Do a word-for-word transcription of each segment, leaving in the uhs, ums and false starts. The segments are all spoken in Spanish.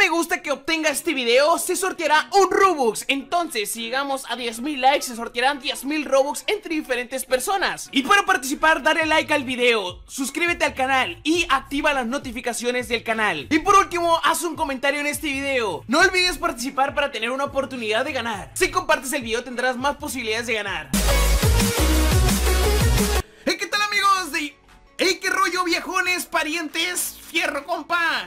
me gusta que obtenga este video, se sorteará un Robux. Entonces, si llegamos a diez mil likes, se sortearán diez mil Robux entre diferentes personas. Y para participar, dale like al video, suscríbete al canal y activa las notificaciones del canal. Y por último, haz un comentario en este video. No olvides participar para tener una oportunidad de ganar. Si compartes el video, tendrás más posibilidades de ganar. Hey, ¿qué tal, amigos? De... Hey, qué rollo, viejones, parientes, fierro, compa.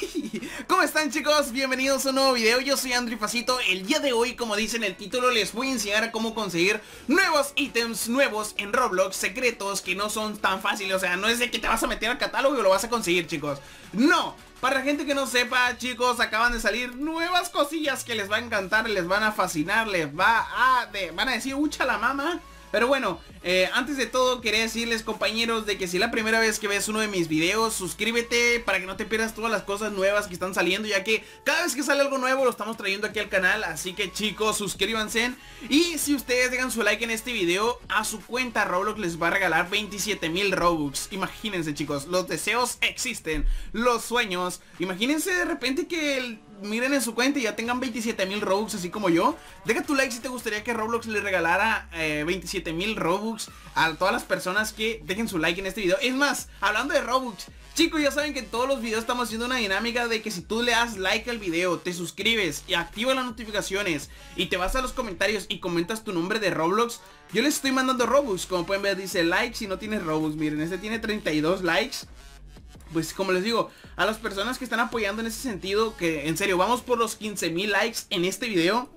¿Cómo están, chicos? Bienvenidos a un nuevo video. Yo soy Andrifacito. El día de hoy, como dice en el título, les voy a enseñar a cómo conseguir nuevos ítems nuevos en Roblox, secretos que no son tan fáciles. O sea, no es de que te vas a meter al catálogo y lo vas a conseguir, chicos. No. Para la gente que no sepa, chicos, acaban de salir nuevas cosillas que les va a encantar, les van a fascinar, les va a... De, van a decir, ¡ucha la mama! Pero bueno, eh, antes de todo quería decirles, compañeros, de que si es la primera vez que ves uno de mis videos, suscríbete para que no te pierdas todas las cosas nuevas que están saliendo, ya que cada vez que sale algo nuevo lo estamos trayendo aquí al canal. Así que, chicos, suscríbanse. Y si ustedes dejan su like en este video, a su cuenta Roblox les va a regalar veintisiete mil Robux. Imagínense, chicos, los deseos existen, los sueños. Imagínense de repente que el... miren en su cuenta y ya tengan veintisiete mil Robux, así como yo. Deja tu like si te gustaría que Roblox le regalara eh, veintisiete mil Robux a todas las personas que dejen su like en este video. Es más, hablando de Robux, chicos, ya saben que en todos los videos estamos haciendo una dinámica de que si tú le das like al video, te suscribes y activas las notificaciones y te vas a los comentarios y comentas tu nombre de Roblox, yo les estoy mandando Robux. Como pueden ver, dice like si no tienes Robux. Miren, este tiene treinta y dos likes. Pues como les digo, a las personas que están apoyando en ese sentido, que en serio, vamos por los quince mil likes en este video.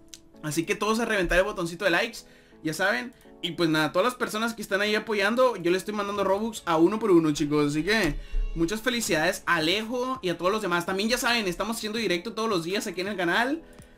Así que todos a reventar el botoncito de likes, ya saben. Y pues nada, todas las personas que están ahí apoyando, yo les estoy mandando Robux a uno por uno, chicos. Así que muchas felicidades a Alejo y a todos los demás. También ya saben, estamos haciendo directo todos los días aquí en el canal,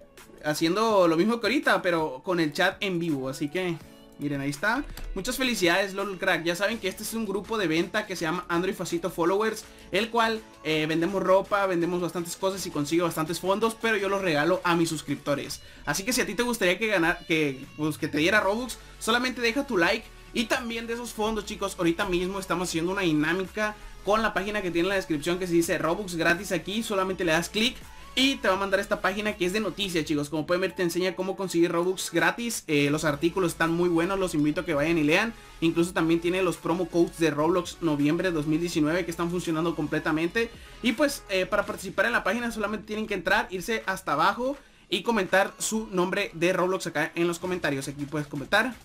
haciendo lo mismo que ahorita, pero con el chat en vivo. Así que... miren, ahí está. Muchas felicidades, LOL Crack. Ya saben que este es un grupo de venta que se llama Andrifacito Followers, el cual eh, vendemos ropa, vendemos bastantes cosas y consigo bastantes fondos, pero yo los regalo a mis suscriptores. Así que si a ti te gustaría que ganar, que, pues, que te diera Robux, solamente deja tu like. Y también de esos fondos, chicos, ahorita mismo estamos haciendo una dinámica con la página que tiene en la descripción que se dice Robux gratis aquí. Solamente le das clic y te va a mandar esta página que es de noticias, chicos. Como pueden ver, te enseña cómo conseguir Robux gratis. eh, Los artículos están muy buenos, los invito a que vayan y lean. Incluso también tiene los promo codes de Roblox noviembre dos mil diecinueve que están funcionando completamente. Y pues eh, para participar en la página solamente tienen que entrar, irse hasta abajo y comentar su nombre de Roblox acá en los comentarios. Aquí puedes comentar.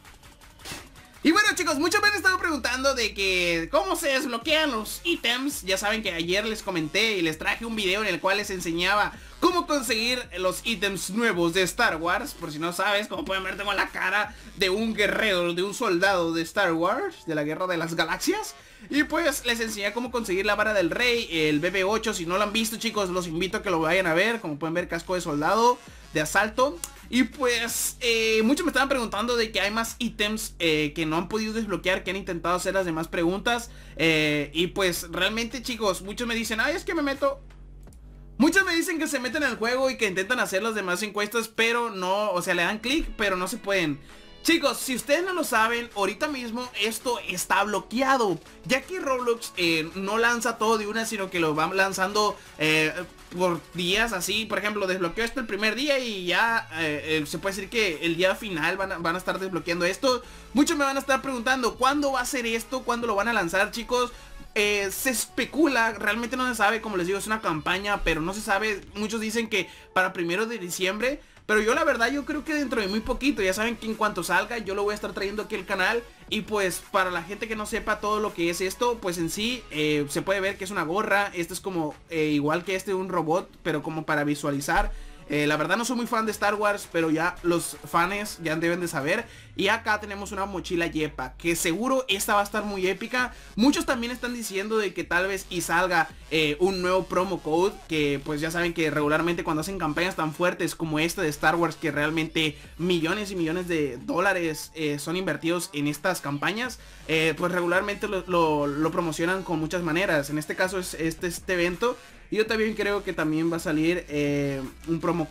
Y bueno, chicos, muchos me han estado preguntando de que cómo se desbloquean los ítems. Ya saben que ayer les comenté y les traje un video en el cual les enseñaba cómo conseguir los ítems nuevos de Star Wars. Por si no sabes, como pueden ver, tengo la cara de un guerrero, de un soldado de Star Wars, de la Guerra de las Galaxias. Y pues les enseñé cómo conseguir la vara del rey, el B B ocho. Si no lo han visto, chicos, los invito a que lo vayan a ver. Como pueden ver, casco de soldado, de asalto. Y pues eh, muchos me estaban preguntando de que hay más ítems eh, que no han podido desbloquear, que han intentado hacer las demás preguntas. eh, Y pues realmente, chicos, muchos me dicen, ay, es que me meto... Muchos me dicen que se meten al juego y que intentan hacer las demás encuestas, pero no, o sea, le dan clic, pero no se pueden. Chicos, si ustedes no lo saben, ahorita mismo esto está bloqueado, ya que Roblox eh, no lanza todo de una, sino que lo va lanzando eh, por días así. Por ejemplo, desbloqueó esto el primer día y ya eh, eh, se puede decir que el día final van a, van a estar desbloqueando esto. Muchos me van a estar preguntando, ¿cuándo va a ser esto? ¿Cuándo lo van a lanzar, chicos? Eh, se especula, realmente no se sabe, como les digo, es una campaña, pero no se sabe. Muchos dicen que para primero de diciembre, pero yo la verdad yo creo que dentro de muy poquito. Ya saben que en cuanto salga yo lo voy a estar trayendo aquí al canal. Y pues para la gente que no sepa todo lo que es esto, pues en sí eh, se puede ver que es una gorra. Esto es como eh, igual que este, un robot, pero como para visualizar. Eh, la verdad no soy muy fan de Star Wars, pero ya los fans ya deben de saber. Y acá tenemos una mochila yepa, que seguro esta va a estar muy épica. Muchos también están diciendo de que tal vez y salga eh, un nuevo promo code, que pues ya saben que regularmente cuando hacen campañas tan fuertes como esta de Star Wars, que realmente millones y millones de dólares eh, son invertidos en estas campañas, eh, pues regularmente lo, lo, lo promocionan con muchas maneras. En este caso es este, este evento. Y yo también creo que también va a salir eh, un promo code.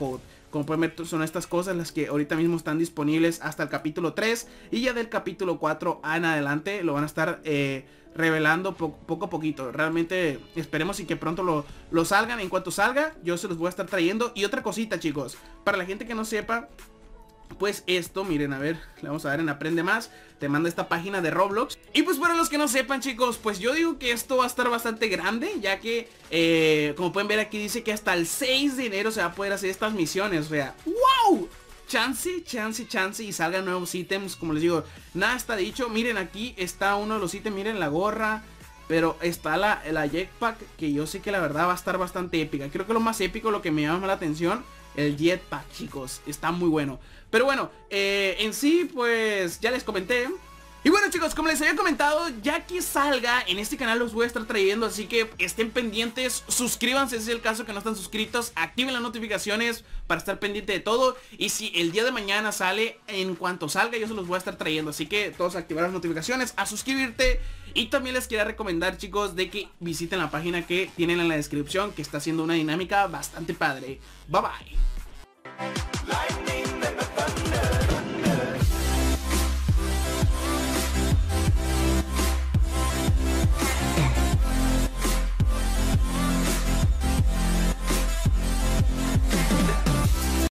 Como pueden ver, son estas cosas las que ahorita mismo están disponibles hasta el capítulo tres. Y ya del capítulo cuatro en adelante lo van a estar eh, revelando po poco a poquito. Realmente esperemos y que pronto lo, lo salgan. En cuanto salga, yo se los voy a estar trayendo. Y otra cosita, chicos, para la gente que no sepa, pues esto, miren, a ver, le vamos a dar en Aprende Más. Te manda esta página de Roblox. Y pues para los que no sepan, chicos, pues yo digo que esto va a estar bastante grande, ya que, eh, como pueden ver aquí, dice que hasta el seis de enero se va a poder hacer estas misiones. O sea, ¡wow! Chance, chance, chance y salgan nuevos ítems. Como les digo, nada está dicho. Miren, aquí está uno de los ítems, miren la gorra. Pero está la, la jetpack, que yo sé que la verdad va a estar bastante épica. Creo que lo más épico, lo que me llama la atención, el jetpack, chicos, está muy bueno. Pero bueno, eh, en sí, pues ya les comenté. Y bueno, chicos, como les había comentado, ya que salga en este canal los voy a estar trayendo, así que estén pendientes, suscríbanse si es el caso que no están suscritos, activen las notificaciones para estar pendiente de todo. Y si el día de mañana sale, en cuanto salga yo se los voy a estar trayendo, así que todos activar las notificaciones, a suscribirte. Y también les quería recomendar, chicos, de que visiten la página que tienen en la descripción, que está haciendo una dinámica bastante padre. Bye bye.